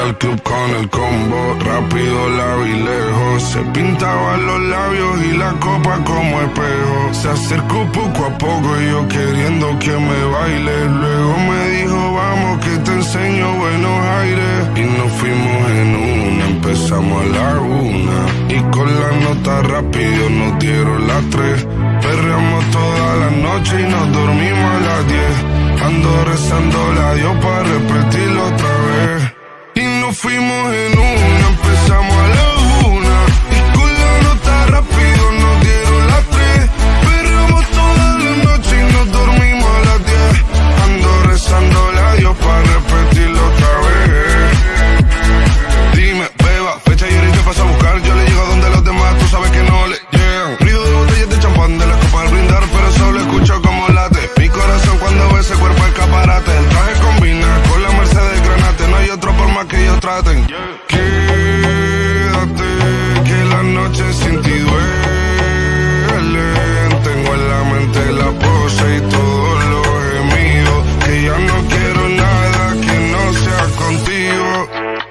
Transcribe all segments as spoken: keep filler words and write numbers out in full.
al club con el combo, rápido la vi lejos. Se pintaban los labios y la copa como espejo. Se acercó poco a poco y yo queriendo que me baile. Luego me dijo vamos que te enseño buenos aires. Y nos fuimos en una, empezamos a la una. Y con la nota rápido nos dieron las tres. Perreamos toda la noche y nos dormimos a las diez. Ando rezando la Dios para repetirlo otra vez. Y nos fuimos en una, empezamos a la una. Y con la nota rápido nos dieron las tres. Perreamos toda la noche y nos dormimos a las diez. Ando rezando la Dios para repetirlo otra vez. Dime, beba, fecha y hora y qué pasa a buscar. Yo le llego donde los demás, tú sabes que no le llegan. Ruido de botellas de champán de la copa al brindar, pero solo escucho como late mi corazón cuando ve ese cuerpo escaparate. El traje combina con la Mercedes Granate. No hay otro por más que ellos traten. Quédate, que la noche sin ti duele. Tengo en la mente la pose y todos los gemidos. Que ya no quiero nada que no sea contigo.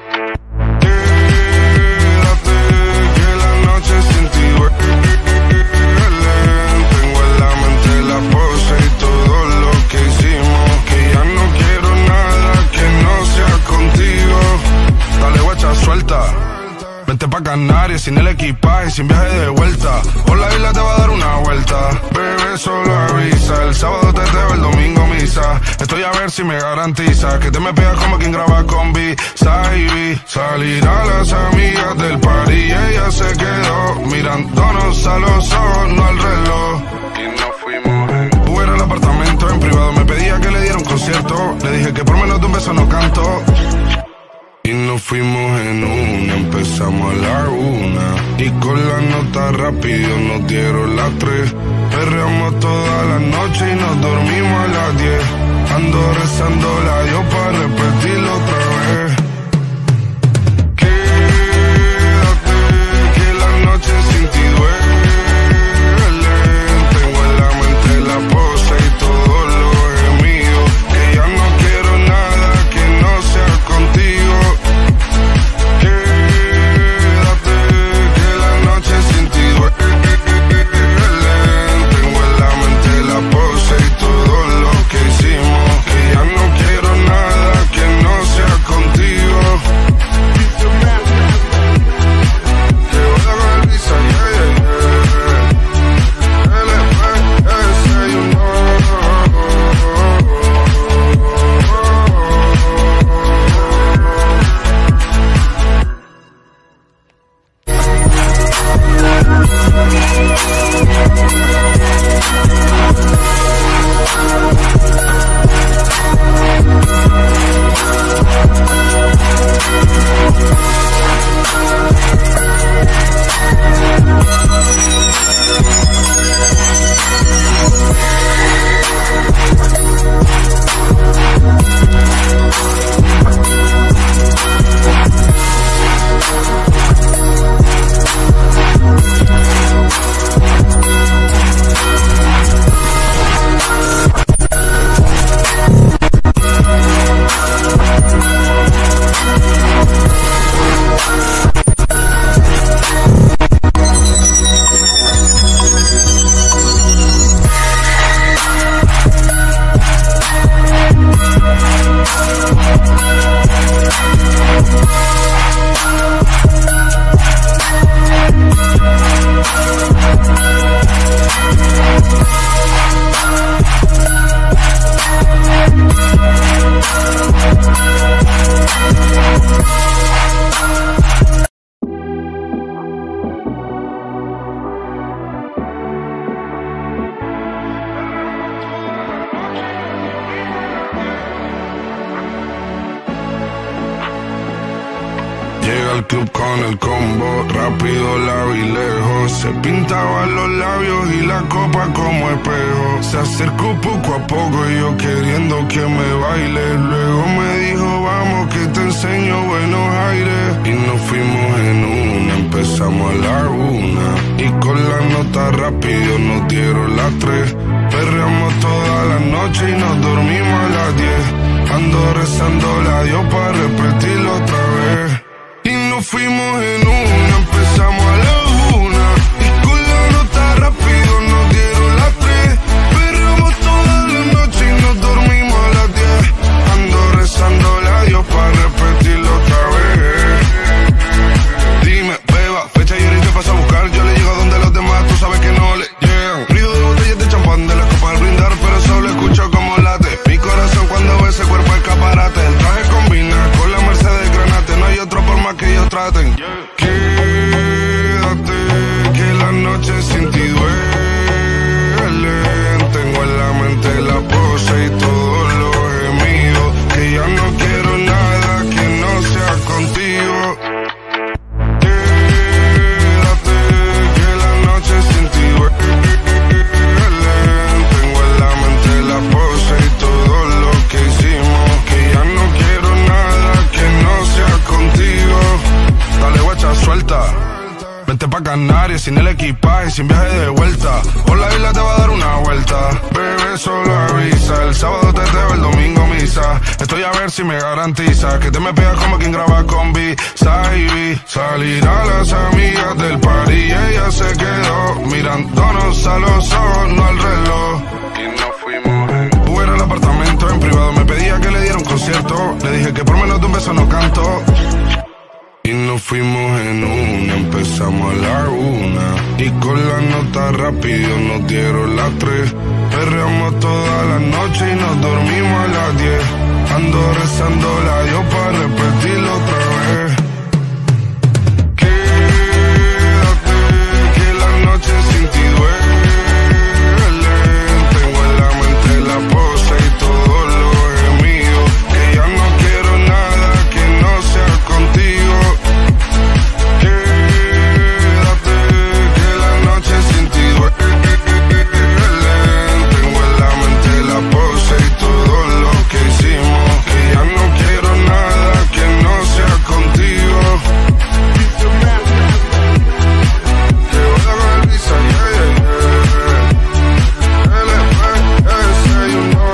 Quédate, que la noche sin ti duele. Tengo en la mente la pose y todo lo que hicimos. Que ya no quiero nada que no sea contigo. Dale guacha, suelta. Vente pa' Canarias sin el equipaje, sin viaje de vuelta. Por la isla te va a dar una vuelta. Bebé, solo avisa. El sábado teteo, el domingo misa. Estoy a ver si me garantiza que te me pegas como quien graba con B-Side. Salir a las amigas del party y ella se quedó mirándonos a los ojos, no al reloj. Y nos fuimos en Uber al apartamento en privado. Me pedía que le diera un concierto. Le dije que por menos de un beso no canto. Y nos fuimos en una, empezamos a la una. Y con la nota rápido nos dieron las tres. Perreamos toda la noche y nos dormimos a las diez. Ando rezando la Dios para repetirlo otra vez. Quédate, que la noche sin ti duele. Tengo en la mente la pose y todos los gemidos. Que ya no quiero nada que no sea contigo. Quédate, que la noche sin ti duele. Tengo en la mente la pose y todo lo que hicimos. Que ya no quiero nada que no sea contigo. Que voy a dar risa, yeah, yeah, yeah. L F S, you know. Llega al club con el combo, rápido la vi lejos. Se pintaban los labios y la copa como espejo. Se acercó poco a poco y yo queriendo que me baile. Luego me dijo vamos que te enseño buenos aires. Y nos fuimos en una, empezamos a la una. Y con la nota rápido nos dieron las tres. Perreamos toda la noche y nos dormimos a las diez. Ando rezando la Dios para repetirlo otra vez. fuimos en una, empezamos a la una. Y con la nota rápido nos dieron las tres. Perramos toda la noche y nos dormimos a las diez. Ando rezándole a Dios para repetirlo otra vez. Dime, beba, fecha y hora y te paso a buscar. Yo le llego donde los demás, tú sabes que no le llegan. Ruido de botellas de champán de la copa al brindar, pero solo escucho como late mi corazón cuando ve ese cuerpo escaparate. El traje combina con la Mercedes Granate. No hay otro por más que ellos traten. Quédate, que la noche sin ti duele. Tengo en la mente la pose y todos los gemidos. Que ya no quiero nada que no sea contigo. Quédate, que la noche sin ti duele. Tengo en la mente la pose y todo lo que hicimos. Que ya no quiero nada que no sea contigo. Dale, guacha, suelta. Vente pa' Canarias sin el equipaje, sin viaje de vuelta. Por la isla te va a dar una vuelta. Bebé, solo avisa. El sábado teteo, el domingo misa. Estoy a ver si me garantiza que te me pegas como quien graba con B-Side. Salir a las amigas del party y ella se quedó mirándonos a los ojos, no al reloj. Y nos fuimos en Uber al apartamento en privado. Me pedía que le diera un concierto. Le dije que por menos de un beso no canto. Y nos fuimos en una, empezamos a la una. Y con la nota rápido nos dieron las tres. Perreamos toda la noche y nos dormimos a las diez. Ando rezándole a Dios para repetirlo otra vez. Quédate, que la noche sin ti duele. Tengo en la mente la pose y todos los gemidos. Que ya no quiero nada que no sea contigo. Quédate, que la noche sin ti duele. Tengo en la mente la pose y todo lo que hicimos. Que ya no quiero nada que no sea contigo. Que voy a dar risa, yeah, yeah, yeah. L F S, you know.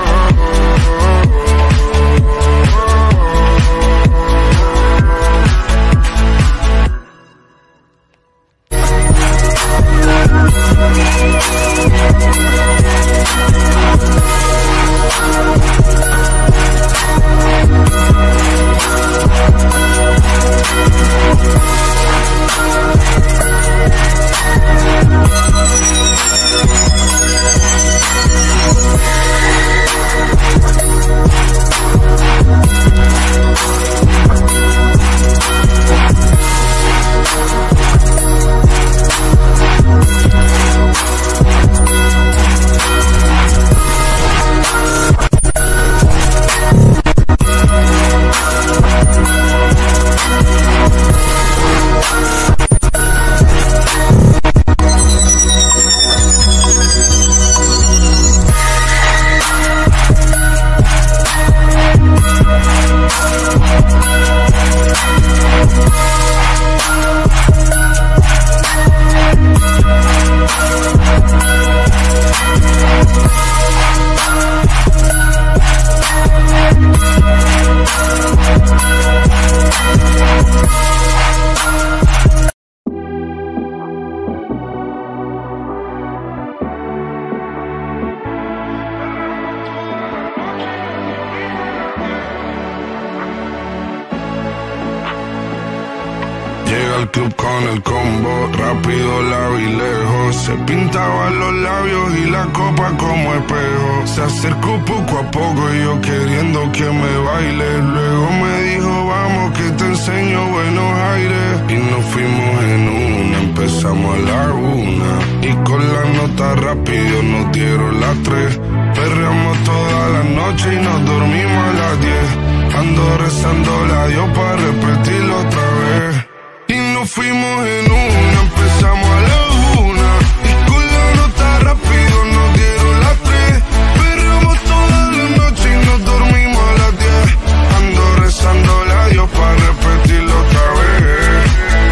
Llega al club con el combo, rápido la vi lejos. Se pintaba los labios y la copa como espejo. Se acercó poco a poco y yo queriendo que me baile. Luego me dijo, vamos que te enseño buenos aires. Y nos fuimos en una, empezamos a la una. Y con la nota rápido nos dieron las tres. Perreamos toda la noche y nos dormimos a las diez. Ando rezándole a Dios para repetirlo otra vez. Y nos fuimos en una, empezamos a la una. Y con la nota rápido nos dieron las tres. Perramos toda la noche y nos dormimos a las diez. Ando rezándole a Dios para repetirlo otra vez.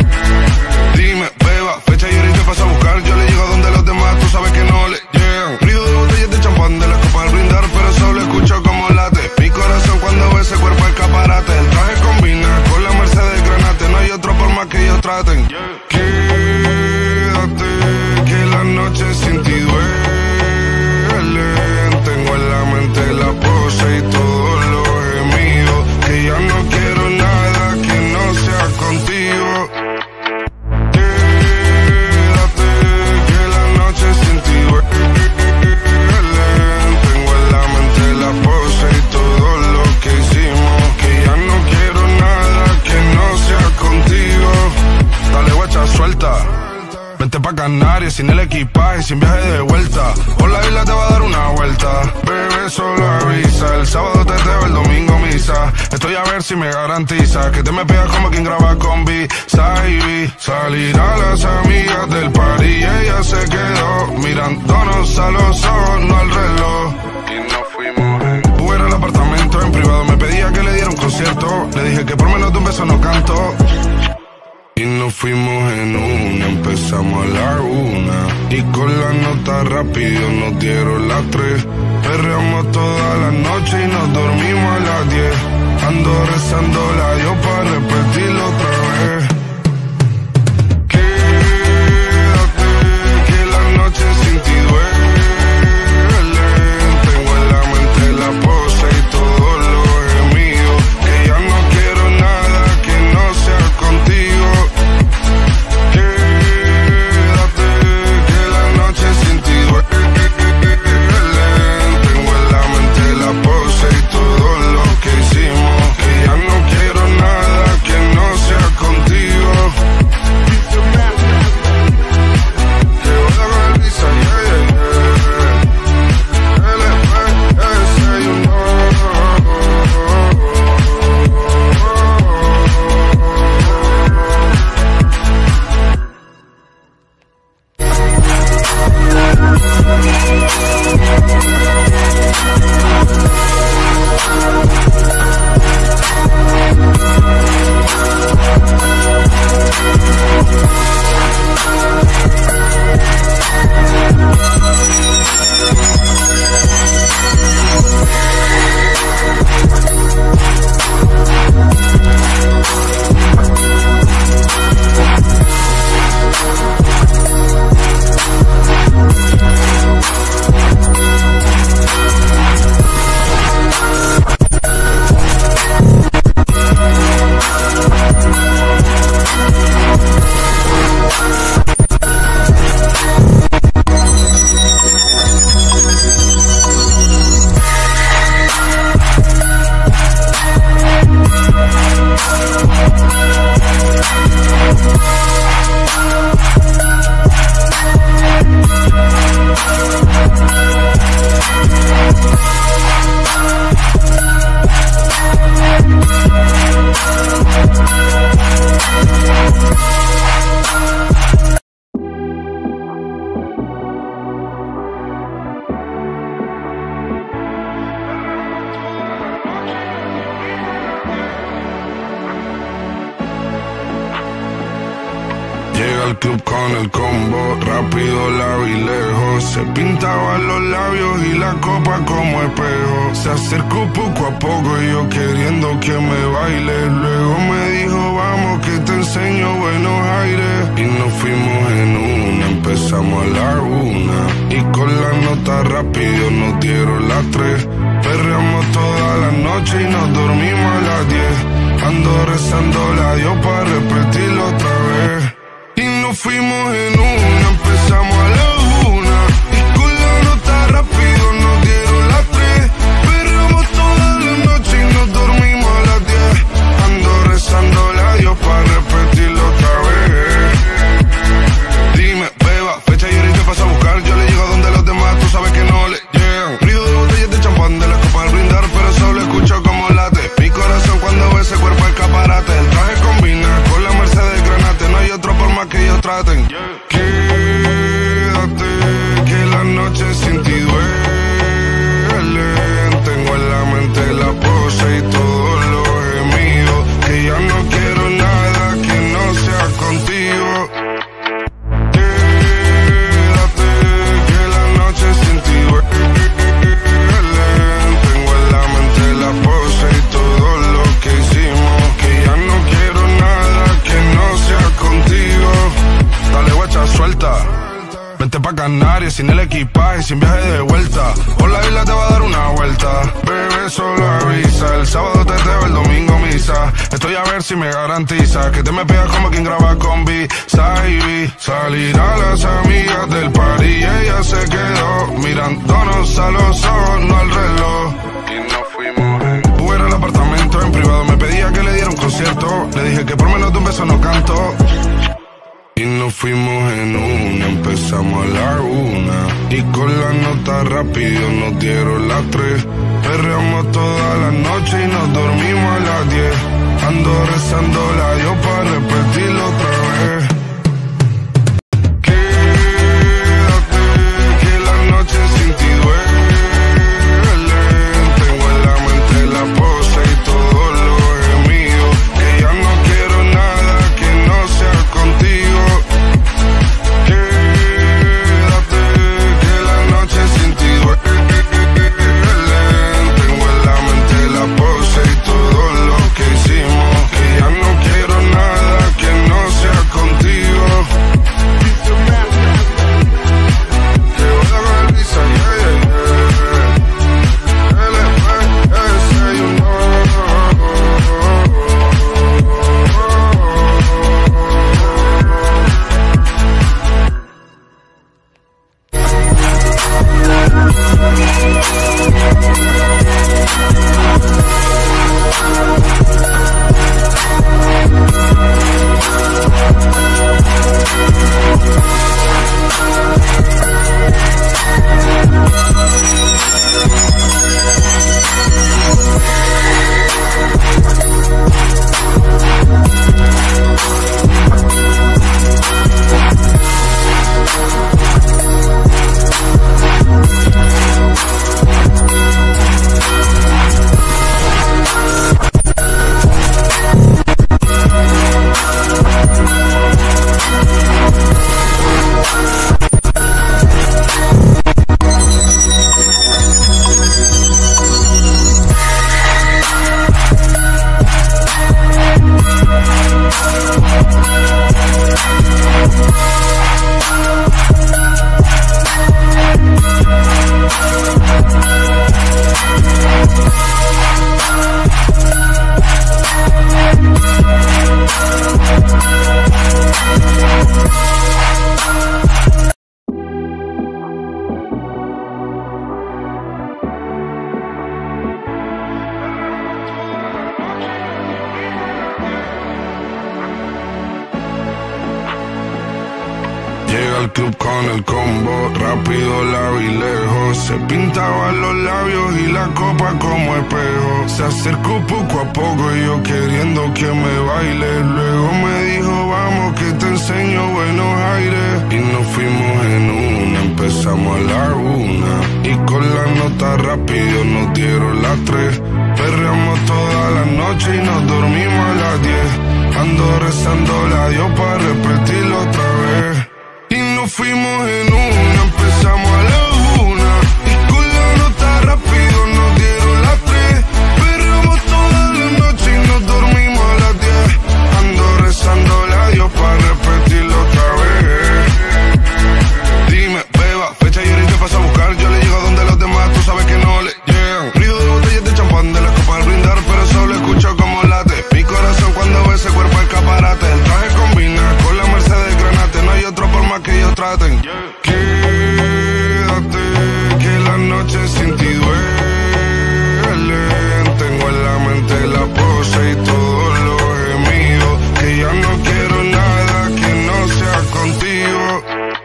Dime, beba, fecha y hora y te paso a buscar. Yo le llego donde los demás, tú sabes que no le llegan. Ruido de botellas de champán de la copa al brindar, pero solo escucho como late mi corazón cuando ve ese cuerpo escaparate. El traje combina con la Mercedes traten. Quédate, que la noche sin ti duelen. Tengo en la mente la pose y todos los gemidos, que ya no quiero nada que no sea contigo. Quédate, que la noche sin ti duelen. Tengo en la mente la pose y todo lo que hicimos, que ya no quiero nada que no sea contigo. Dale, guacha, suelta. Vente pa' Canarias sin el equipaje, sin viaje de vuelta. Por la isla te va a dar una vuelta. Bebé, solo avisa. El sábado teteo, el domingo misa. Estoy a ver si me garantiza que te me pegas como quien graba con B-Side. Salir a las amigas del party y ella se quedó mirándonos a los ojos, no al reloj. Y nos fuimos en Uber al apartamento en privado. Me pedía que le diera un concierto. Le dije que por menos de un beso no canto. Y nos fuimos en una, empezamos a la una. Y con la nota rápido nos dieron las tres. Perreamos toda la noche y nos dormimos a las diez. Ando rezando la Dios para repetirlo otra vez. Quédate, que la noche sin ti duele. Tengo en la mente la pose y todos los gemidos, que ya no quiero nada que no sea contigo. Quédate, que la noche sin ti duele. Tengo en la mente la pose y todo lo que hicimos, que ya no quiero nada que no sea contigo. Que voy a dar risa, yeah, yeah, yeah. L P S, you know. Llega al club con el combo, rápido la vi lejos. Se pintaba los labios y la copa como espejo. Se acercó poco a poco y yo queriendo que me baile. Luego me dijo, vamos que te enseño buenos aires. Y nos fuimos en una, empezamos a la una. Y con la nota rápido nos dieron las tres. Perreamos toda la noche y nos dormimos a las diez. Ando rezando la Dios para repetirlo otra vez. Y nos fuimos en una, empezamos a la una. Y con la nota rápido nos dieron las tres. Perreamos toda la noche y nos dormimos a las diez. Ando rezando la Dios para repetirlo otra vez. Dime, beba, fecha y hora y te paso a buscar. Yo le llego donde los demás, tú sabes que no le llegan. Ruido de botellas de champán de la copa al brindar, pero solo escucho como late mi corazón cuando ve ese cuerpo escaparate. El traje combina con la Mercedes Granate. No hay otro por más que ellos traten. Quédate, que la noche sin ti duele. Tengo en la mente la pose y todos los gemidos, que ya no quiero nada que no sea contigo. Quédate, que la noche sin ti duele. Tengo en la mente la pose y todo lo que hicimos, que ya no quiero nada que no sea contigo. Canarias sin el equipaje, sin viaje de vuelta. Por la isla te va a dar una vuelta. Bebé, solo avisa. El sábado teteo, el domingo misa. Estoy a ver si me garantiza que te me pegas como quien graba con B-Side. Salir a las amigas del party y ella se quedó mirándonos a los ojos, no al reloj. Y nos fuimos en Uber al apartamento en privado. Me pedía que le diera un concierto. Le dije que por menos de un beso no canto. Y nos fuimos en una, empezamos a la una. Y con la nota rápido nos dieron las tres. Perreamos toda la noche y nos dormimos a las diez. Ando rezando la Dios para repetirlo otra vez. Quédate, que la noche sin ti duele. Tengo en la mente la pose y todo lo gemido. Que ya no quiero nada que no sea contigo. Al club con el combo, rápido la vi lejos. Se pintaba los labios y la copa como espejo. Se acercó poco a poco y yo queriendo que me baile. Luego me dijo vamos que te enseño buenos aires. Y nos fuimos en una, empezamos a la una. Y con la nota rápido nos dieron las tres. Perreamos toda la noche y nos dormimos a las diez. Ando rezando la Dios para repetirlo otra vez. Y nos fuimos en una, empezamos a la una. Y con la nota rápido nos dieron las tres. Perreamos toda la noche y nos dormimos a las diez. Ando rezando la Dios para repetirlo otra vez. Dime, beba, fecha y hora y te paso a buscar. Yo le llego donde los demás, tú sabes que no le llegan. Ruido de botellas de champán, de las copas al brindar, pero solo escucho como late mi corazón cuando ve ese cuerpo escaparate. El traje combina con la Mercedes Granate. No hay otro por más que ellos traten. Quédate, que la noche sin ti duele. Tengo en la mente la pose y todo lo gemido. Que ya no quiero nada que no sea contigo.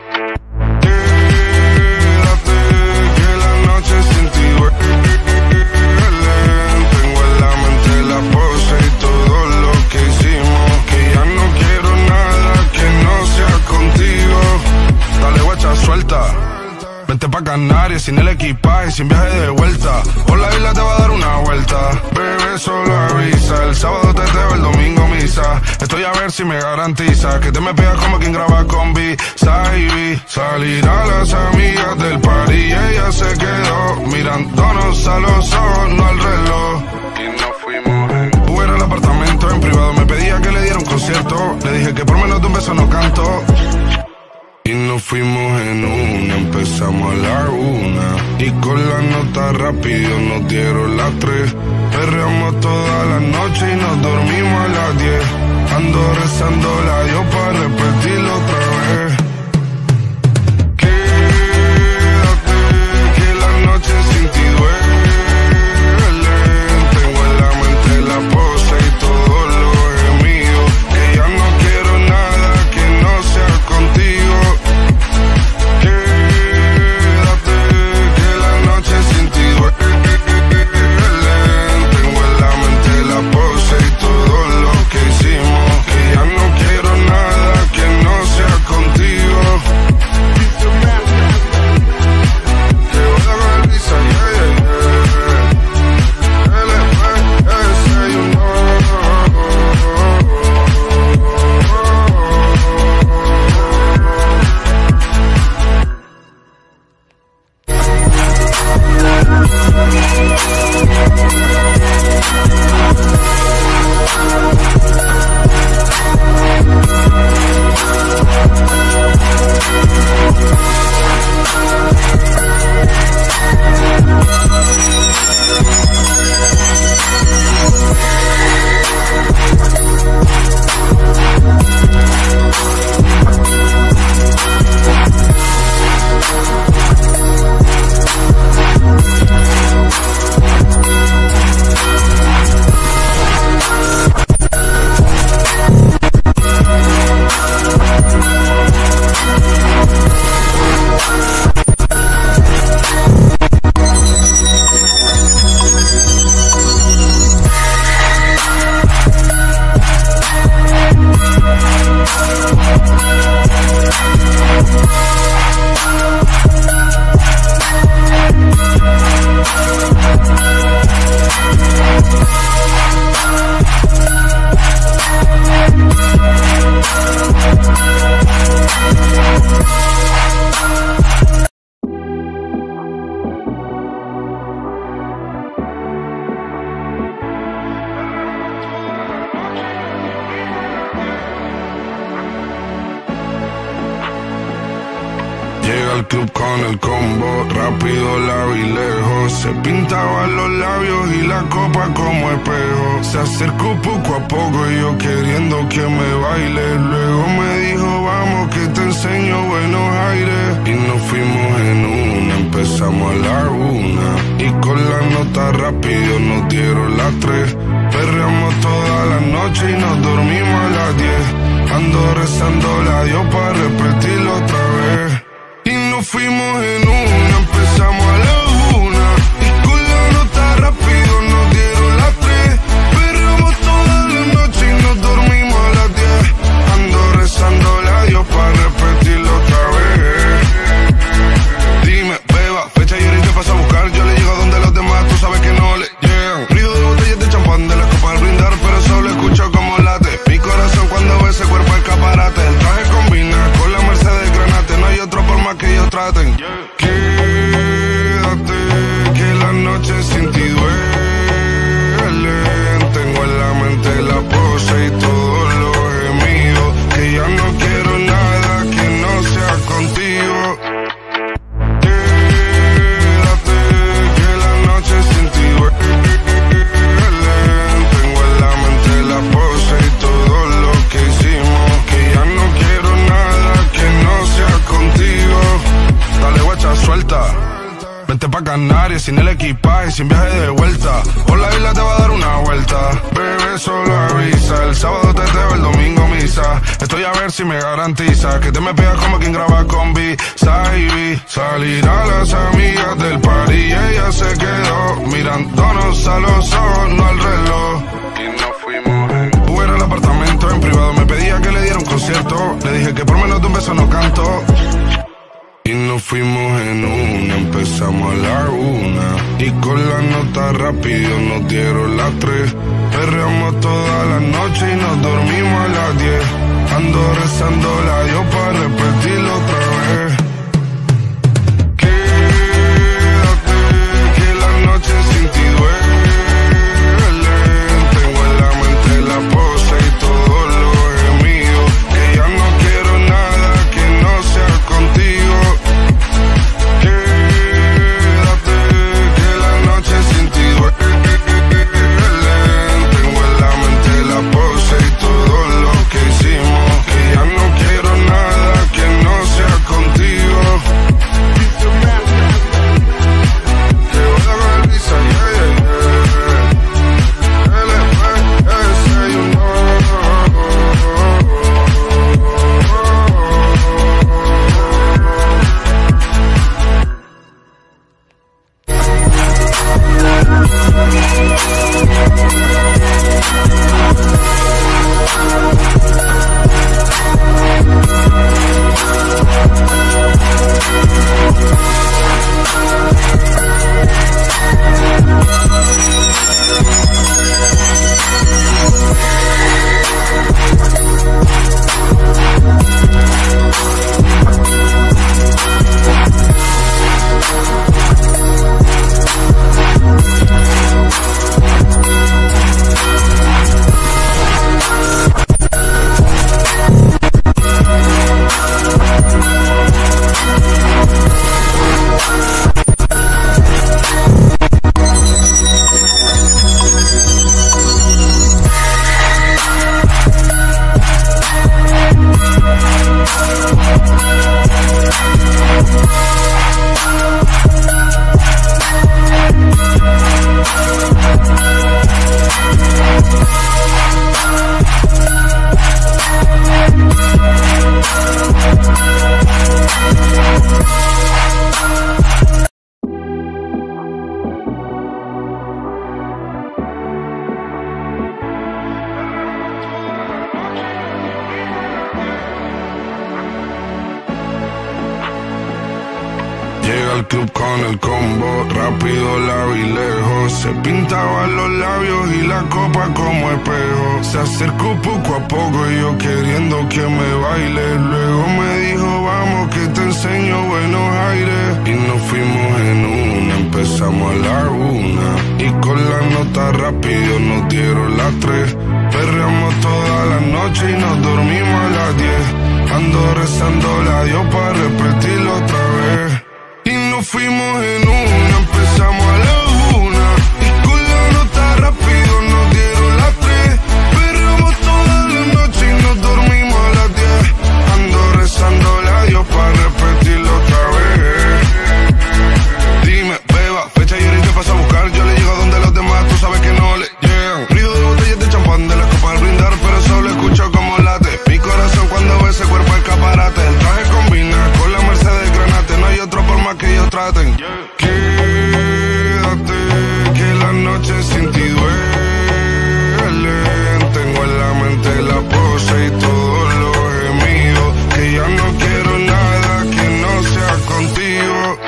Quédate, que la noche sin ti duele. Tengo en la mente la pose y todo lo que hicimos. Que ya no quiero nada que no sea contigo. Dale guacha, suelta. Vente pa' Canarias sin el equipaje, sin viaje de vuelta. Por la isla te va a dar una vuelta. Bebé, solo avisa. El sábado teteo, el domingo misa. Estoy a ver si me garantiza que te me pegas como quien graba con B-Side. Salir a las amigas del party y ella se quedó mirándonos a los ojos, no al reloj. Y nos fuimos en Uber al apartamento en privado. Me pedía que le diera un concierto. Le dije que por menos de un beso no canto. Y nos fuimos en una, empezamos a la una. Y con la nota rápido nos dieron las tres. Perreamos toda la noche y nos dormimos a las diez. Ando rezando la Dios para repetirlo otra vez. Quédate, que la noche sin ti duele. Tengo en la mente la pose y todo lo gemido. Que ya no quiero nada que no sea contigo. Quédate, que la noche sin ti duele. Tengo en la mente la pose y todo lo que hicimos. Que ya no quiero nada que no sea contigo. Que voy a dar risa, yeah, yeah, yeah. L P S, you know. Llega al club con el combo, rápido la vi lejos. Se pintaban los labios y la copa como espejo. Se acercó poco a poco y yo queriendo que me baile. Luego me dijo, vamos que te enseño buenos aires. Y nos fuimos en una, empezamos a la una. Y con la nota rápido nos dieron las tres. Perreamos toda la noche y nos dormimos a las diez. Ando rezando la Dios para repetirlo otra vez. Y nos fuimos en una, empezamos a la una. Y con la nota rápido nos dieron las tres. Perreamos toda la noche y nos dormimos a las diez. Ando rezando la Dios para repetirlo otra vez. Dime, beba, fecha y ahorita paso a buscar. Yo le llego donde los demás, tú sabes que no le llegan. Ruido de botellas de champán, de la copa al brindar, pero solo escucho como late mi corazón cuando ve ese cuerpo escaparate. El traje combina con la Mercedes Granate. No hay otro por más que ellos traten. Quédate, que la noche sin ti duele. Tengo en la mente la pose y todo lo gemido. Que ya no quiero nada que no sea contigo. Quédate, que la noche sin ti duele. Tengo en la mente la pose y todo lo que hicimos. Que ya no quiero nada que no sea contigo. Dale guacha, suelta. Vente pa' Canarias sin el equipaje, sin viaje de vuelta. Por la isla te va a dar una vuelta. Bebé, solo avisa. El sábado te teteo, el domingo misa. Estoy a ver si me garantiza que te me pegas como quien graba con B. Saibi. Salir a las amigas del party y ella se quedó mirándonos a los ojos, no al reloj. Y nos fuimos en Uber al apartamento en privado. Me pedía que le diera un concierto. Le dije que por menos de un beso no canto. Y nos fuimos en una, empezamos a la una. Y con la nota rápido nos dieron las tres. Perreamos toda la noche y nos dormimos a las diez. Ando rezando la Dios para repetirlo otra vez. Quédate, que la noche sin ti duele. Tengo en la mente la pose y todo lo gemido. Que ya no quiero nada que no sea al club con el combo, rápido, largo y lejos. Se pintaban los labios y la copa como espejo. Se acercó poco a poco y yo queriendo que me baile. Luego me dijo, vamos que te enseño buenos aires. Y nos fuimos en una, empezamos a la una. Y con la nota rápido nos dieron las tres. Perreamos toda la noche y nos dormimos a las diez. Ando rezando la Dios para repetirlo otra vez. Y nos fuimos en una, empezamos a la una. Y con la nota rápido nos dieron las tres. Perreamos toda la noche y nos dormimos a las diez. Ando rezando la Dios para repetirlo otra vez. Dime, beba, fecha y hora y te paso a buscar. Yo le llego donde los demás, tú sabes que no le llegan. Río de botellas de champán, de las copas al brindar, pero solo escucho como late mi corazón cuando ve ese cuerpo escaparate. El traje combina con la Mercedes Granate. No hay otro por más que ellos traten. Quédate, que la noche sin ti duele. Tengo en la mente la pose y todos los gemidos. Que ya no quiero nada que no sea contigo.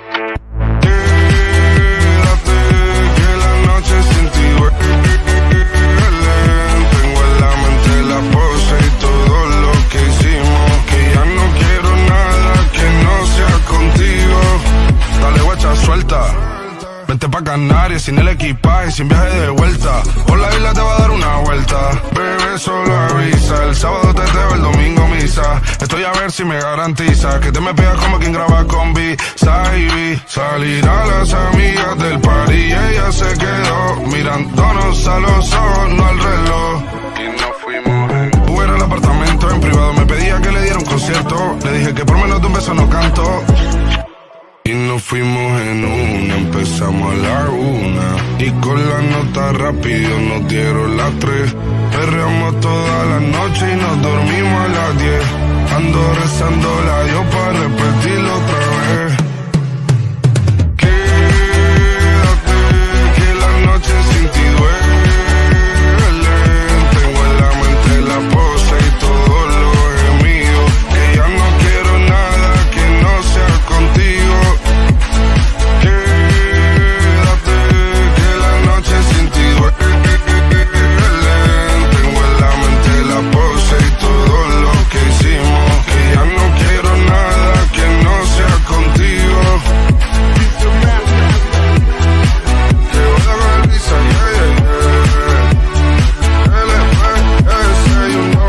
Quédate, que la noche sin ti duele. Tengo en la mente la pose y todo lo que hicimos. Que ya no quiero nada que no sea contigo. Dale guacha, suelta. Vente pa' Canarias sin el equipaje, sin viaje de vuelta. Por la isla te va a dar una vuelta. Bebé, solo avisa. El sábado te teteo, el domingo misa. Estoy a ver si me garantiza que te me pegas como quien graba con B. Saibi. Salir a las amigas del party y ella se quedó mirándonos a los ojos, no al reloj. Y nos fuimos en Uber al apartamento en privado. Me pedía que le diera un concierto. Le dije que por menos de un beso no canto. Y nos fuimos en una, empezamos a la una. Y con la nota rápido nos dieron las tres. Perreamos toda la noche y nos dormimos a las diez. Ando rezando la Dios para repetirlo otra vez. Quédate, que la noche sin ti duele. Tengo en la mente la pose y todos los gemidos. Que ya no quiero nada que no sea contigo. Quédate, que la noche sin ti duele. Tengo en la mente la pose y todo lo que hicimos. Que ya no quiero nada que no sea contigo. Que voy a ver Lisa, yeah, yeah, yeah. L P S, you know.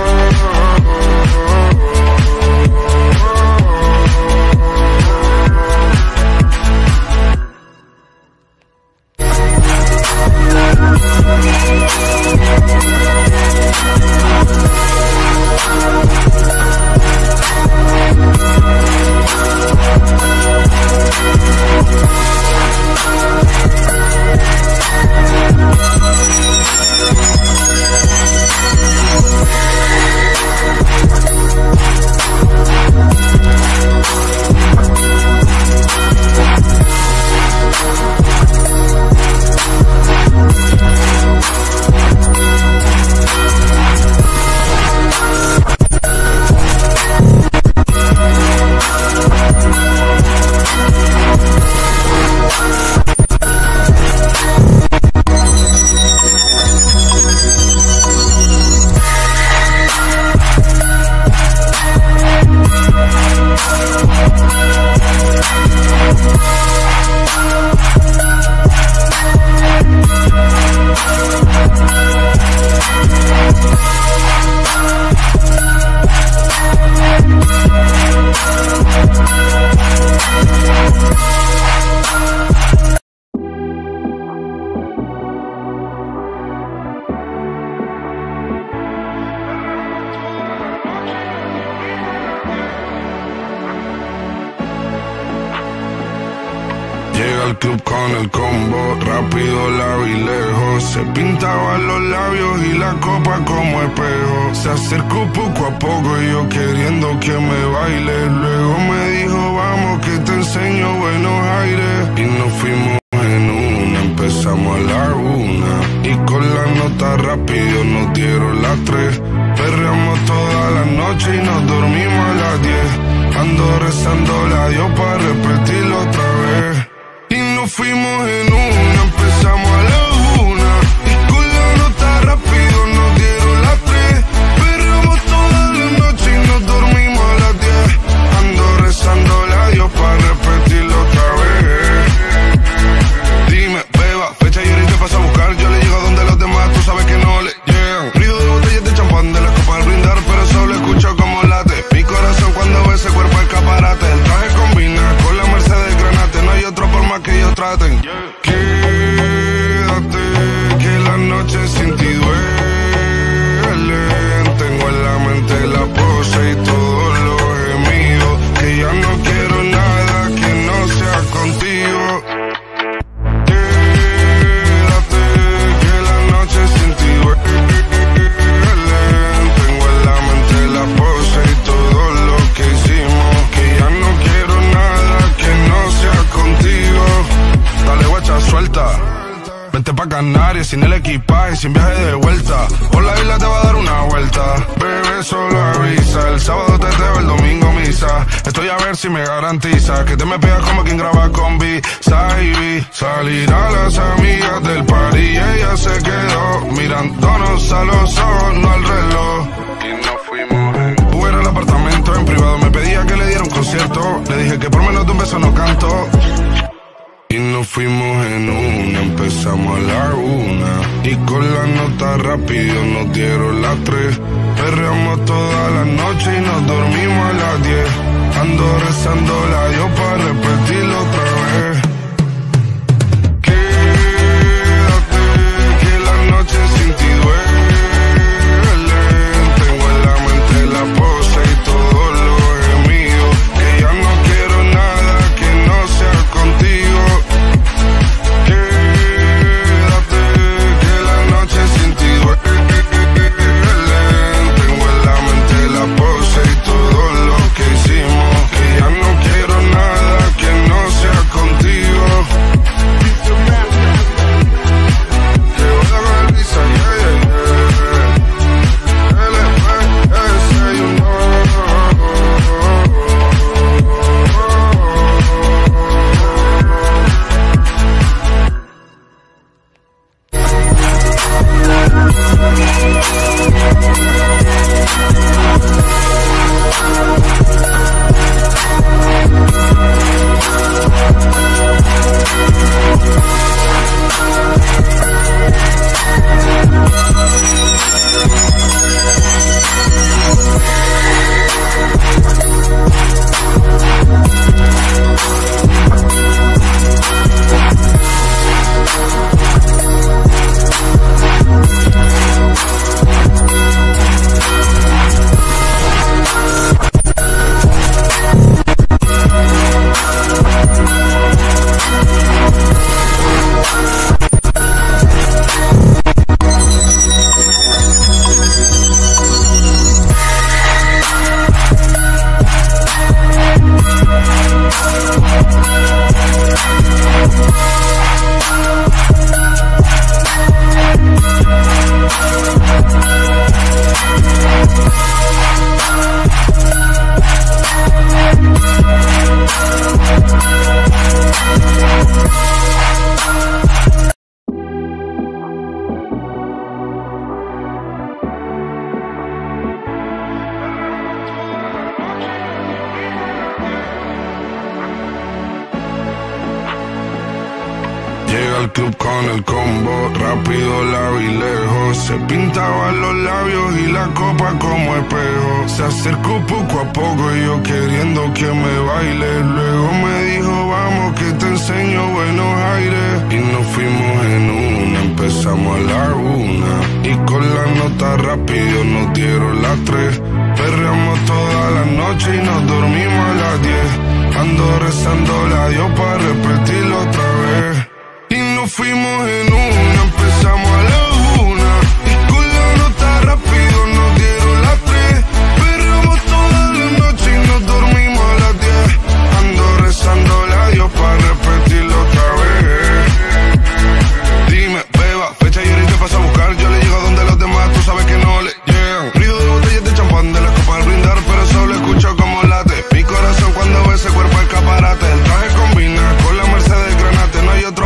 al club con el combo, rápido, largo y lejos. Se pintaban los labios y la copa como espejo. Se acercó poco a poco y yo queriendo que me baile. Luego me dijo, vamos que te enseño buenos aires. Y nos fuimos en una, empezamos a la una. Y con la nota rápido nos dieron las tres. Perreamos toda la noche y nos dormimos a las diez. Ando rezando a Dios para repetirlo otra vez. fuimos en una, empezamos a la una. Y con la nota rápido nos dieron las tres. Perreamos toda la noche y nos dormimos a las diez. Ando rezándole a Dios para repetirlo otra vez. Dime, beba, fecha y hora y te paso a buscar. Yo le llego donde los demás, tú sabes que no le llegan. Ruido de botellas de champán, de la copa al brindar, pero solo escucho como late mi corazón cuando ve ese cuerpo escaparate. El traje combina con la Mercedes Granate. No hay otro por más que ellos traten. Quédate, que la noche sin ti duele. Tengo en la mente la pose y todos los gemidos. Que ya no quiero nada que no sea contigo. Quédate, que la noche sin ti duele. Tengo en la mente la pose y todo lo que hicimos. Que ya no quiero nada que no sea contigo. Dale guacha, suelta. Vente pa' Canarias sin el equipaje, sin viaje de vuelta. Por la isla te va a dar una vuelta. Bebé, solo avisa. El sábado te teo, el domingo misa. Estoy a ver si me garantiza que te me pegas como quien graba con B. Saibi. Salir a las amigas del party y ella se quedó mirándonos a los ojos, no al reloj. Y nos fuimos en Uber al apartamento en privado. Me pedía que le diera un concierto. Le dije que por menos de un beso no canto. Y nos fuimos en una, empezamos a la una. Y con la nota rápido nos dieron las tres. Perreamos toda la noche y nos dormimos a las diez. Ando rezando la Dios para repetirlo otra vez. Quédate, que la noche sin ti duele. Tengo en la mente la pose y todos los gemidos. Que ya no quiero nada que no sea contigo. Quédate, que la noche sin ti duele. Tengo en la mente la pose y todo lo que hicimos. Que ya no quiero nada que no sea contigo. Que voy a dar risa, yeah, yeah, yeah. L P S, you know. Llega al club con el combo, rápido la vi lejos. Se pintaba los labios y la copa como espejo. Se acercó poco a poco y yo queriendo que me baile. Luego me dijo vamos que te enseño buenos aires. Y nos fuimos en una, empezamos a la una. Y con la nota rápido nos dieron las tres. Perreamos toda la noche y nos dormimos a las diez. Ando rezando la Dios para repetirlo otra vez. Nos fuimos en una, empezamos a la una. Y con la nota rápido nos dieron las tres. Perreamos toda la noche y nos dormimos a las diez. Ando rezando a Dios para repetirlo otra vez. Dime, beba, fecha y hora y te paso a buscar. Yo le llego donde los demás, tú sabes que no le llegan. Ruido de botellas de champán, de la copa al brindar, pero solo escucho como late mi corazón cuando ve ese cuerpo escaparate. El traje combina con la Mercedes Granate. No hay otro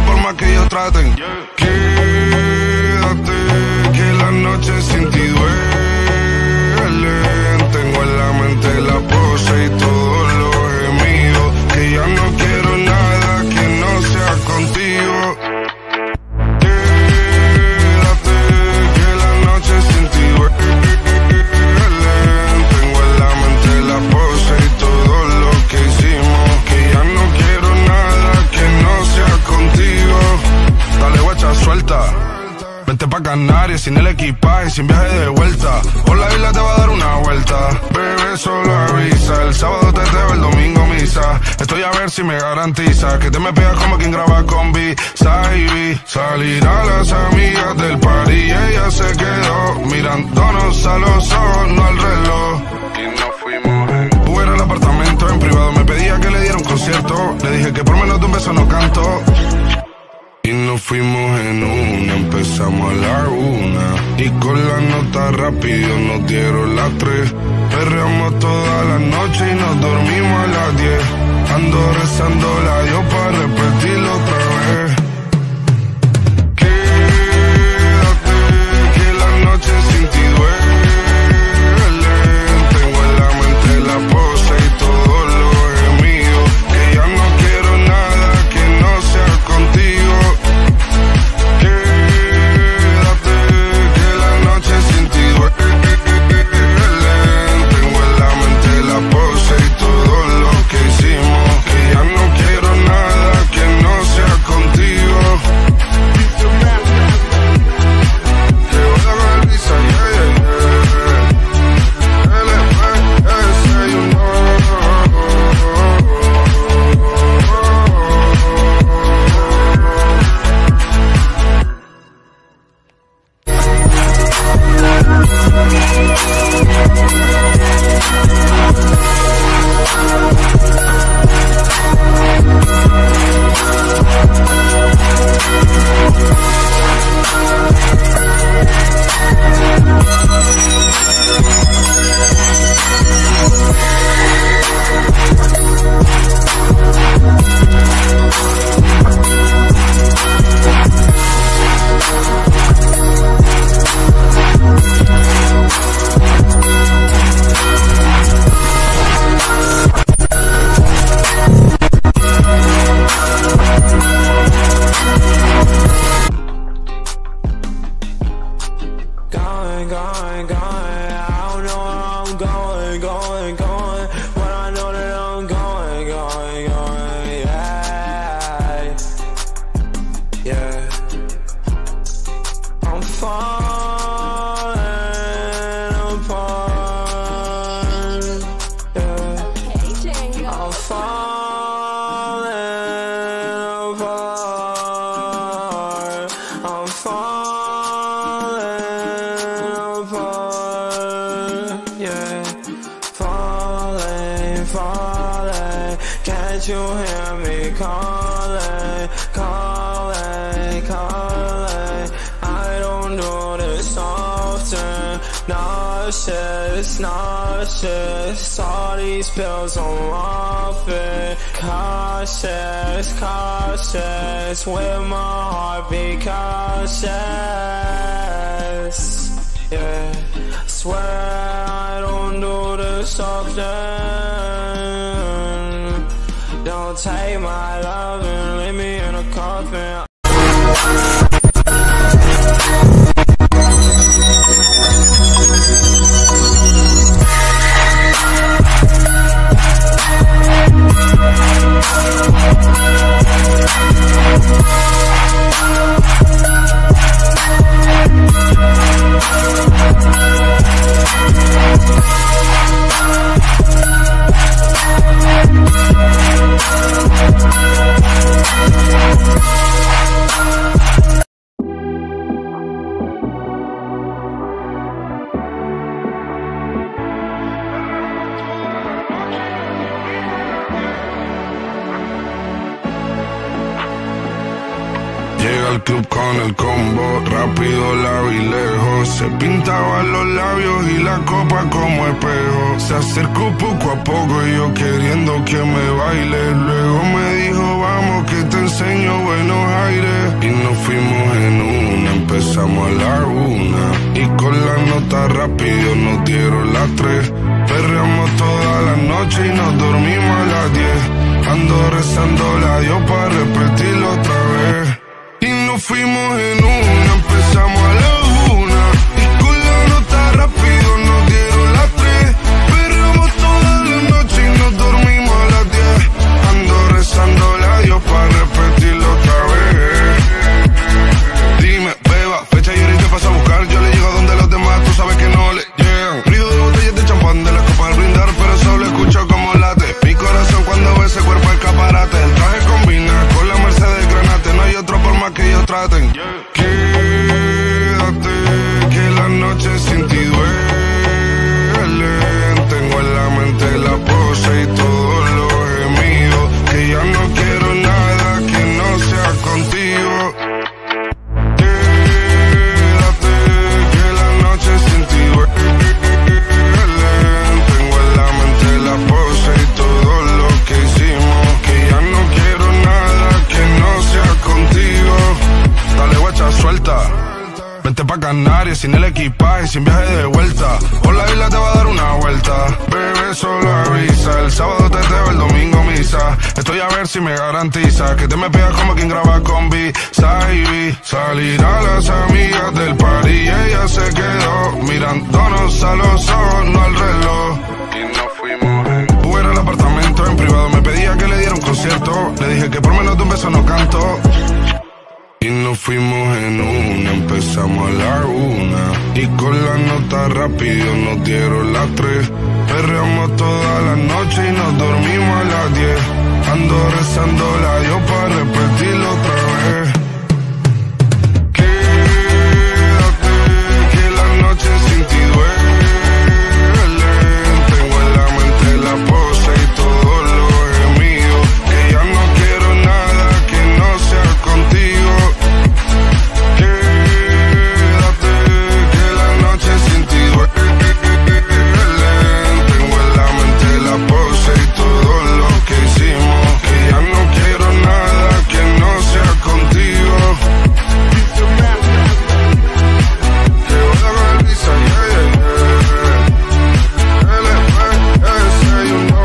sin el equipaje, sin viaje de vuelta. Por la isla te va a dar una vuelta. Bebé, solo avisa. El sábado teteo, el domingo misa. Estoy a ver si me garantiza que te me pegas como quien graba con B-Side. Salir a las amigas del party y ella se quedó mirándonos a los ojos, no al reloj. Y nos fuimos en Uber al apartamento, en privado me pedía que le diera un concierto. Le dije que por menos de un beso no canto. Y nos fuimos en una, empezamos a la una. Y con la nota rápido nos dieron las tres. Perreamos toda la noche y nos dormimos a las diez. Ando rezándola yo para repetirlo otra vez. Quédate, que la noche sin ti duele. Tengo en la mente la pose y todo lo gemido. Que ya no quiero nada que no sea contigo. Quédate, que la noche sin ti duele. Tengo en la mente la pose y todo lo que hicimos. Que ya no quiero nada que no sea contigo. Que voy a ver Lisa, yeah, yeah, yeah. L P S, you know. Nauseous, all these pills I'm off it. Cautious, cautious, with my heart be cautious. Yeah, swear I don't do this often. Don't take my love and leave me in a coffin. al club con el combo, rápido la vi lejos. Se pintaban los labios y la copa como espejo. Se acercó poco a poco y yo queriendo que me baile. Luego me dijo vamos que te enseño buenos aires. Y nos fuimos en una, empezamos a la una. Y con la nota rápido nos dieron las tres. Perreamos toda la noche y nos dormimos a las diez. Ando rezando la Dios para repetirlo otra vez. Y nos fuimos en una, empezamos a la una. Y con la nota rápido nos dieron las tres. Perreamos toda la noche y nos dormimos a las diez. Ando rezando la Dios para repetirlo otra vez. Dime, beba, fecha y ahorita paso a buscar yo. equipaje, sin viaje de vuelta. Por la isla te va a dar una vuelta. Bebé, solo avisa. El sábado teteo, el domingo misa. Estoy a ver si me garantiza que te me pegas como quien graba con B. Saibi. Salir a las amigas del party y ella se quedó mirándonos a los ojos, no al reloj. Y nos fuimos en Uber al apartamento en privado. Me pedía que le diera un concierto. Le dije que por menos de un beso no canto. Y nos fuimos en una, empezamos a la una. Y con la nota rápido nos dieron las tres. Perreamos toda la noche y nos dormimos a las diez. Ando rezando la Dios para repetirlo otra vez. Quédate, que la noche sin ti duele. Tengo en la mente la pose y todo lo gemido. Que ya no quiero nada que no sea contigo. Quédate, que la noche sin ti duele. Tengo en la mente la pose y todo lo que hicimos. Que ya no quiero nada que no sea contigo. Que voy a coger visa, yeah, yeah, yeah. L F S, you know.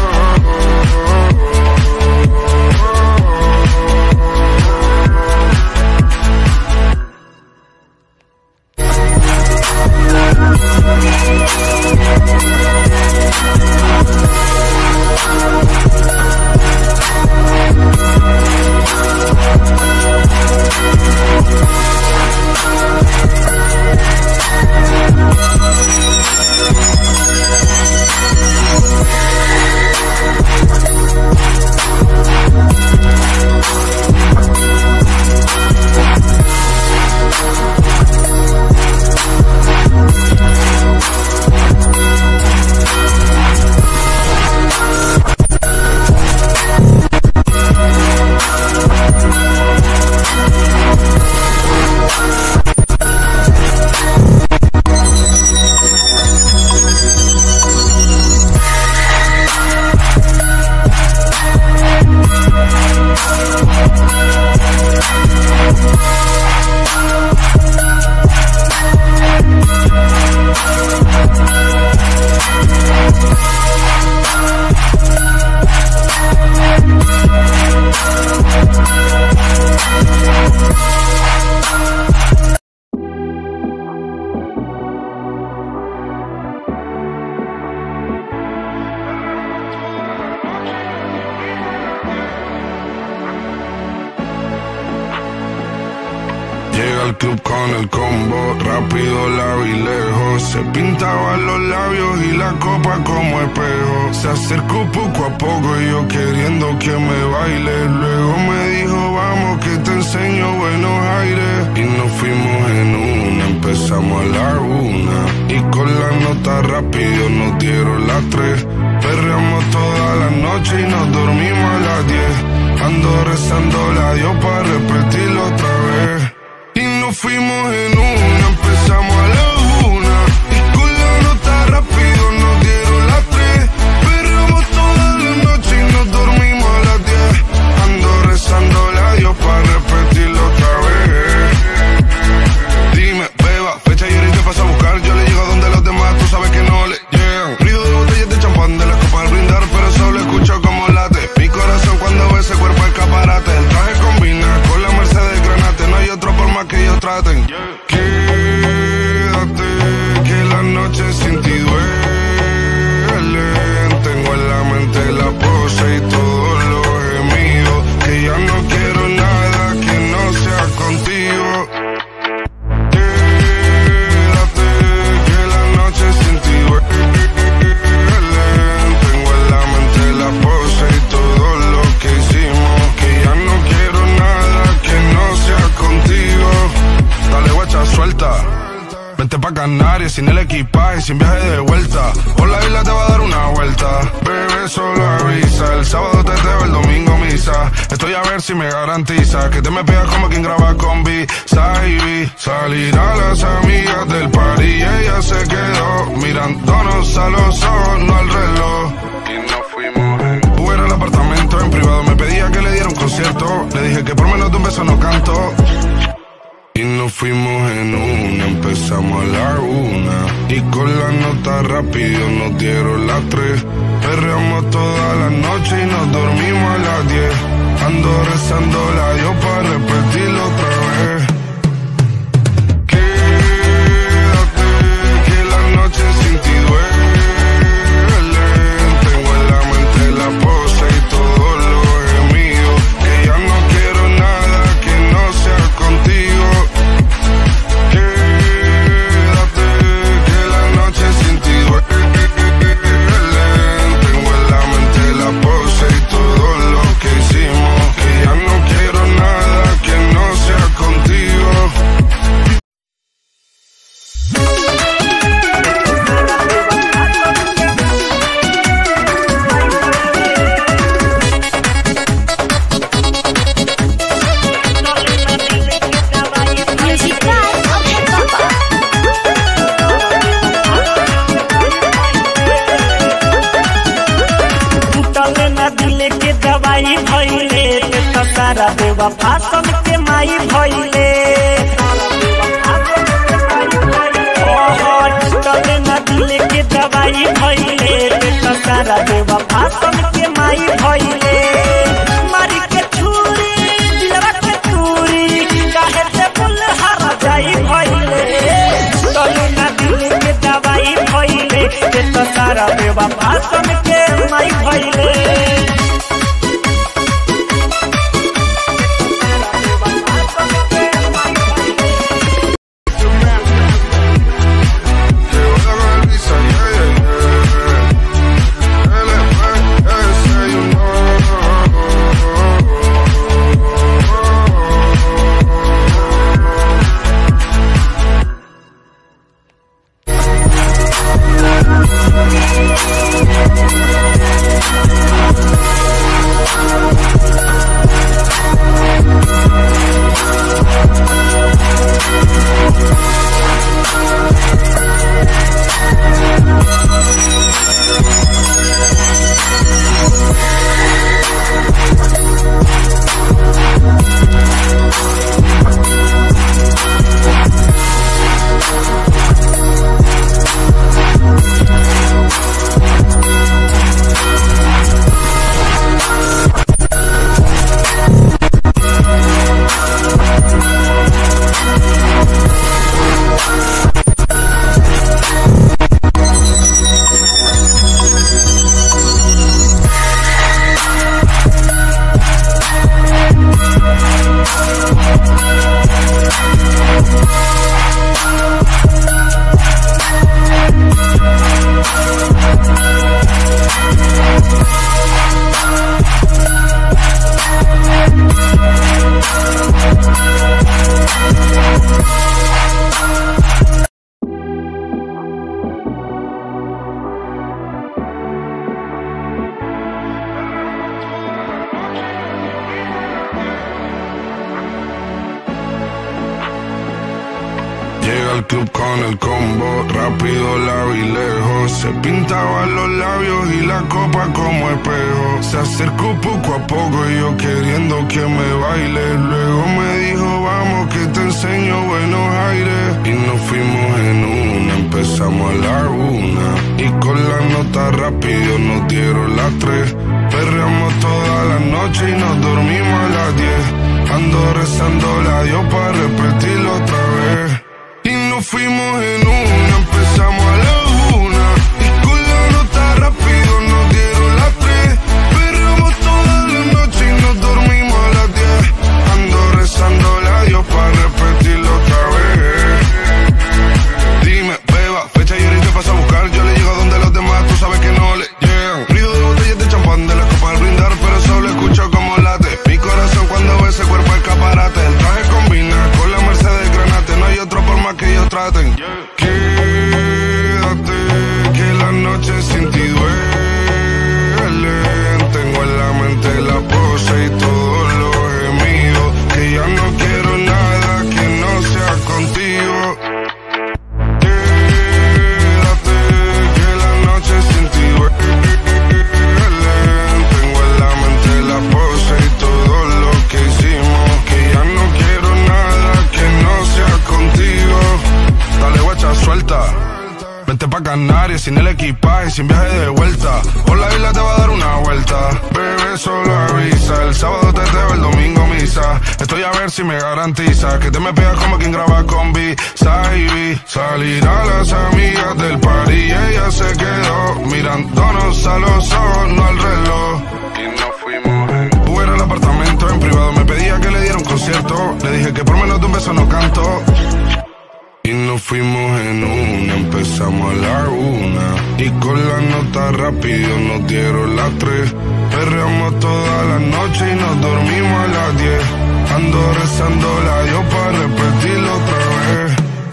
Al club con el combo, rápido la vi lejos. Se pintaban los labios y la copa como espejo. Se acercó poco a poco y yo queriendo que me baile. Luego me dijo vamos que te enseño buenos aires. Y nos fuimos en una, empezamos a la una. Y con la nota rápido nos dieron las tres. Perreamos toda la noche y nos dormimos a las diez. Ando rezando la Dios para repetirlo otra vez. Y nos fuimos en una, empezamos a la una. Y con la nota rápido nos dieron las tres. Perreamos toda la noche y nos dormimos a las diez. Ando rezando la Dios para repetirlo otra vez. Dime, beba, fecha y hora y te paso a buscar. Yo le llego donde los demás, tú sabes que no le llegan. Ruido de botellas de champán, de la copa al brindar, pero solo escucho como late mi corazón cuando ve ese cuerpo escaparate. El traje combina con la Mercedes Granate. No hay otro por más que ellos traten. Quédate, que la noche sin ti duele. Tengo en la mente la pose y todo lo gemido. Que ya no quiero nada que no sea contigo. Quédate, que la noche sin ti duele. Tengo en la mente la pose y todo lo que hicimos. Que ya no quiero nada que no sea contigo. Dale guacha suelta. Vente pa' Canarias sin el equipaje, sin viaje de vuelta. Por la isla te va a dar una vuelta. Bebé, solo avisa. El sábado teteo, el domingo misa. Estoy a ver si me garantiza que te me pegas como quien graba con B. Saibi. Salir a las amigas del party y ella se quedó mirándonos a los ojos, no al reloj. Y nos fuimos en Uber al apartamento en privado. Me pedía que le diera un concierto. Le dije que por menos de un beso no canto. Y nos fuimos en una, empezamos empezamos a la una. Y con la nota rápido nos dieron las tres. Perreamos toda la noche y nos dormimos a las diez. Ando rezando la Dios para repetirlo otra vez. Quédate, que la noche sin ti duele. Tengo en la mente la pose y todo lo gemido. Que ya no quiero nada que no sea contigo. Quédate, que la noche sin ti duele. Tengo en la mente la pose y todo lo que hicimos. Que ya no quiero nada que no sea contigo. सारा देवा फासन के माई भइले टले न दिले के दवाई भइले सारा देवा फासन के माई भइले मारी के छुरी दिलवा के तूरी काहे से फूल हरा जाई भइले टले न दिले के दवाई भइले सारा देवा फासन के माई भइले Al club con el combo, rápido, largo y lejos. Se pintaban los labios y la copa como espejo. Se acercó poco a poco y yo queriendo que me baile. Luego me dijo, vamos que te enseño buenos aires. Y nos fuimos en una, empezamos a la una. Y con la nota rápido nos dieron las tres. Perreamos toda la noche y nos dormimos a las diez. Ando rezando la Dios para repetirlo otra vez. Y nos fuimos en una, empezamos a la una. Y con la nota rápido nos dieron las tres. Perramos toda la noche y nos dormimos a las diez. Ando rezando a Dios para repetirlo otra vez. Dime, beba, fecha y ahorita paso a buscar. Yo le llego donde los demás, tú sabes que no le llegan. Ruido de botellas de champán, de la copa al brindar, pero solo escucho como late mi corazón cuando ve ese cuerpo escaparate. El traje combina con la Mercedes Granate. No hay otro por más que ellos traten. Quédate, sin el equipaje, sin viaje de vuelta. Por la isla te va a dar una vuelta. Bebé, solo avisa. El sábado te teteo, el domingo misa. Estoy a ver si me garantiza que te me pegas como quien graba con B. Saibi. Salir a las amigas del party y ella se quedó mirándonos a los ojos, no al reloj. Y nos fuimos en Uber al apartamento en privado. Me pedía que le diera un concierto. Le dije que por menos de un beso no canto. Y nos fuimos en una, empezamos a la una. Y con la nota rápido nos dieron las tres. Perreamos toda la noche y nos dormimos a las diez. Ando rezando la Dios para repetirlo otra vez.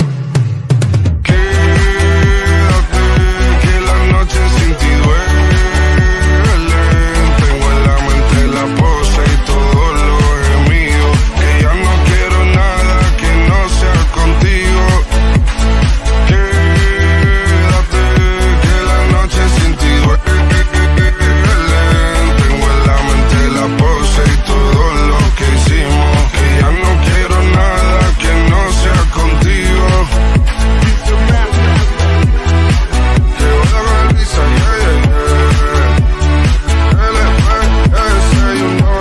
Quédate, que la noche sin ti duele. Tengo en la mente la pose y todo lo gemido. Que ya no quiero nada que no sea contigo. Quédate, que la noche sin ti duele. Tengo en la mente la pose y todo lo que hicimos. Que ya no quiero nada que no sea contigo. Que voy a coger risa, yeah, yeah, yeah. L P S, you know.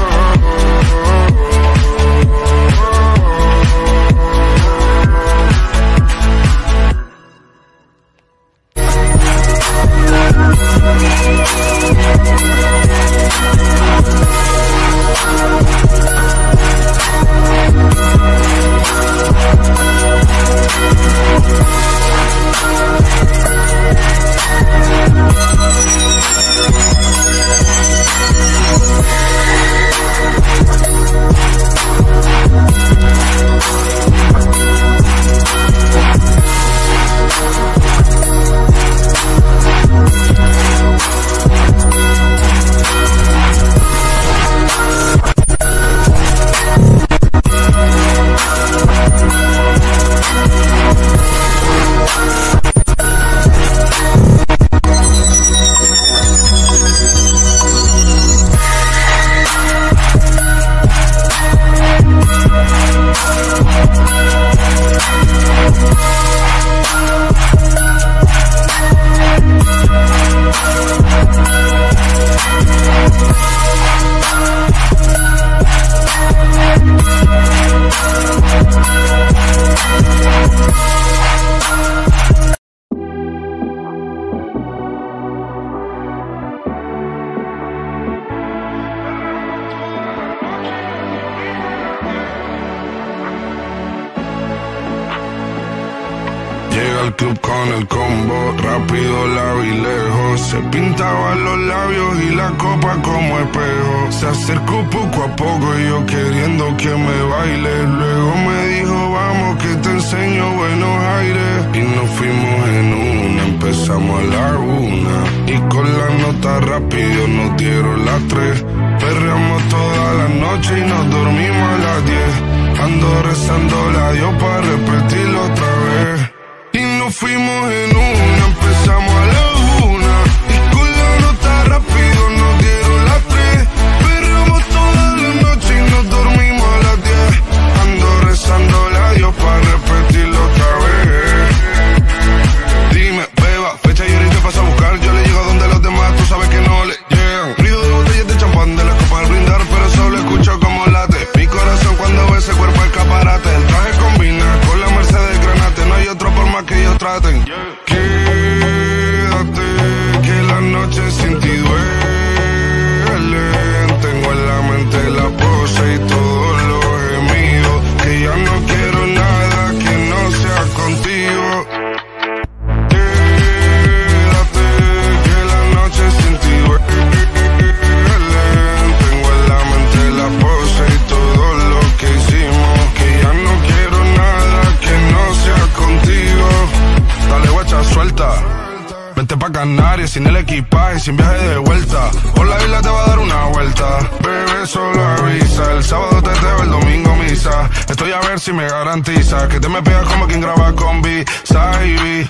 Al club con el combo, rápido la vi lejos. Se pintaba los labios y la copa como espejo. Se acercó poco a poco y yo queriendo que me baile. Luego me dijo vamos que te enseño buenos aires. Y nos fuimos en una, empezamos a la una. Y con la nota rápido nos dieron las tres. Perreamos toda la noche y nos dormimos a las diez. Ando rezando la Dios para repetirlo otra vez. Y nos fuimos en una, empezamos a la una. Y con la nota rápido nos dieron las tres. Perreamos toda la noche y nos dormimos a las diez. Ando rezando la Dios para repetirlo otra vez. Dime, beba, fecha y ahorita paso a buscar. Yo le llego donde los demás, tú sabes que no le llegan. Ruido de botellas de champán, de la copa al brindar, pero solo escucho como late mi corazón cuando ve ese cuerpo escaparate. El traje combina con la Mercedes Granate. No hay otro por más que ellos traten. Quédate, que la noche sin ti duele. Tengo en la mente la pose y todo lo gemido. Que ya no quiero nada que no sea contigo. Quédate, que la noche sin ti duele. Tengo en la mente la pose y todo lo que hicimos. Que ya no quiero nada que no sea contigo. Dale guacha, suelta. Vente pa' Canarias sin el equipaje, sin viaje de vuelta. Por la isla te va a dar una vuelta. Bebé, solo avisa. El sábado te teteo, el domingo misa. Estoy a ver si me garantiza que te me pegas como quien graba con B. Saibi.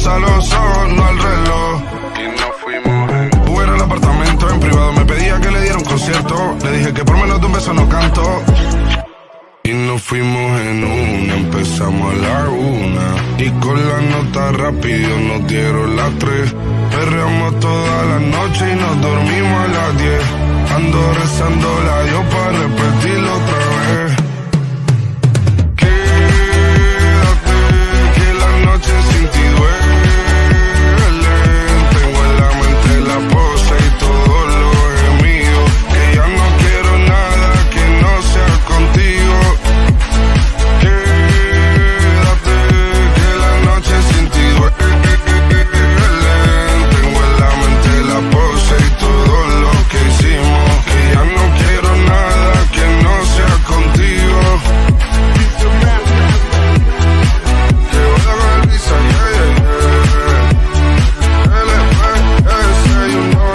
a los ojos, no al reloj. Y nos fuimos en Uber al apartamento, en privado me pedía que le diera un concierto. Le dije que por menos de un beso no canto. Y nos fuimos en una, empezamos a la una. Y con la nota rápido nos dieron las tres. Perreamos toda la noche y nos dormimos a las diez. Ando rezando la Dios para repetirlo otra vez. Quédate, que la noche sin ti duele. Tengo en la mente la pose y todo lo gemido. Que ya no quiero nada que no sea contigo. Quédate, que la noche sin ti duele. Tengo en la mente la pose y todo lo que hicimos. Que ya no quiero nada que no sea contigo. Que voy a ver Lisa, yeah, yeah, yeah. L P S, you know.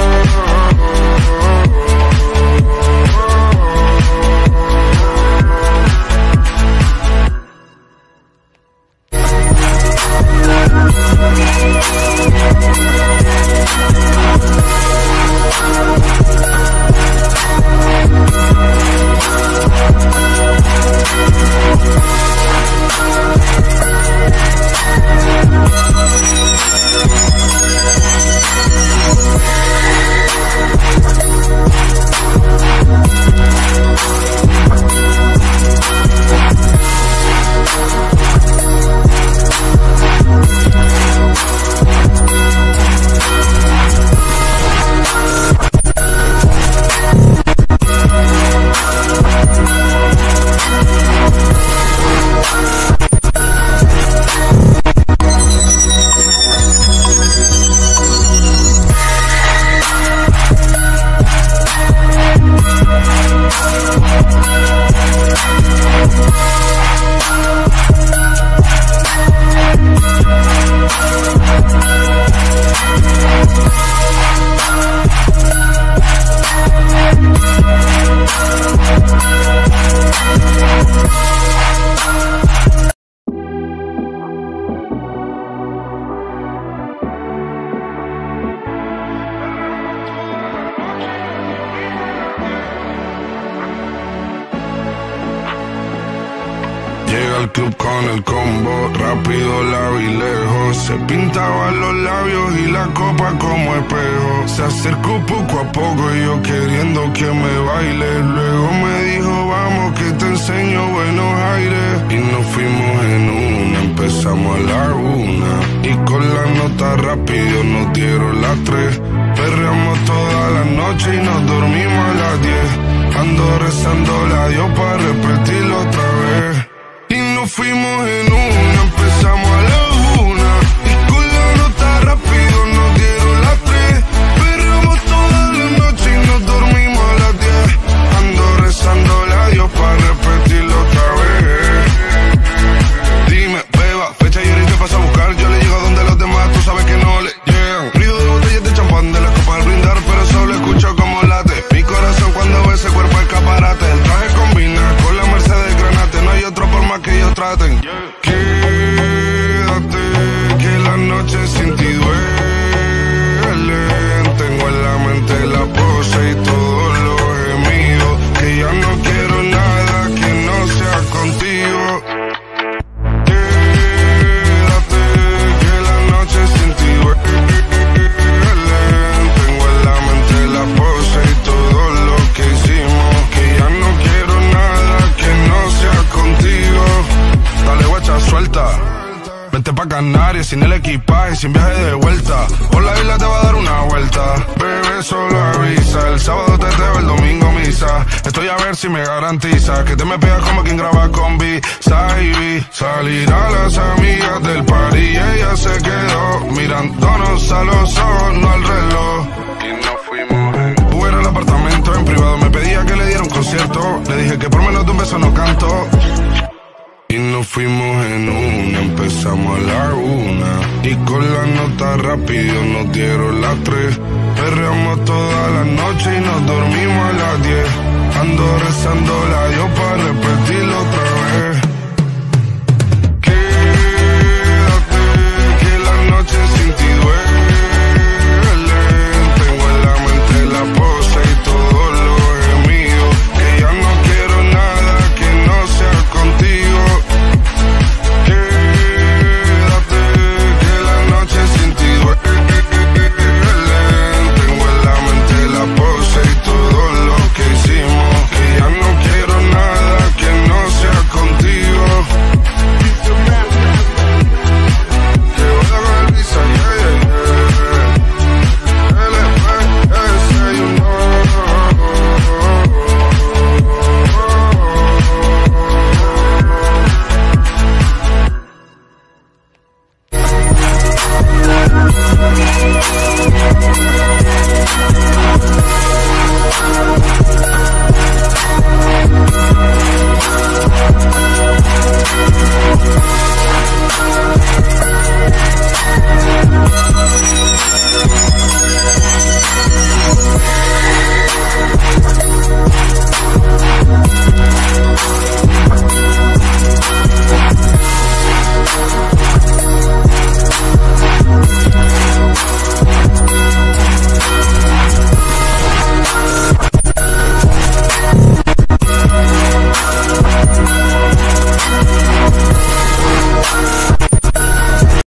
Llega al club con el combo, rápido, largo y lejos. Se pintaba los labios y la copa como espejo. Se acercó poco a poco y yo queriendo que me baile. Luego me dijo, vamos que te enseño buenos aires. Y nos fuimos en una, empezamos a la una. Y con la nota rápido nos dieron las tres. Perreamos toda la noche y nos dormimos a las diez. Ando rezando la Dios para repetirlo otra vez. Y nos fuimos en una, empezamos a la una. Y con la nota rápido nos dieron las tres. Perreamos toda la noche y nos dormimos a las diez. Ando rezando la Dios para repetirlo otra vez. Dime, beba, fecha y ahorita paso a buscar. Yo le llego donde los demás, tú sabes que no le llegan. Ruido de botellas de champán, de la copa al brindar, pero solo escucho como late mi corazón cuando ve ese cuerpo escaparate. El traje combina con la Mercedes Granate. No hay otro por más que ellos traten. Quédate, que la noche sin ti duele. Tengo en la mente la pose y todo lo gemido. Que ya no quiero nada que no sea contigo. Quédate, que la noche sin ti duele. Tengo en la mente la pose y todo lo que hicimos. Que ya no quiero nada que no sea contigo. Dale guacha, suelta. Vente pa' Canarias sin el equipaje, sin viaje de vuelta. Por la isla te va a dar una vuelta. Bebé, solo avisa. El sábado te teteo, el domingo misa. Estoy a ver si me garantiza que te me pegas como quien graba con B. Saibi. Salir a las amigas del party y ella se quedó mirándonos a los ojos, no al reloj. Y nos fuimos en Uber al apartamento, en privado me pedía que le diera un concierto. Le dije que por menos de un beso no canto. Y nos fuimos en una, empezamos a la una. Y con la nota rápido nos dieron las tres. Perreamos toda la noche y nos dormimos a las diez. Ando rezando la Dios para repetirlo otra vez. Quédate, que la noche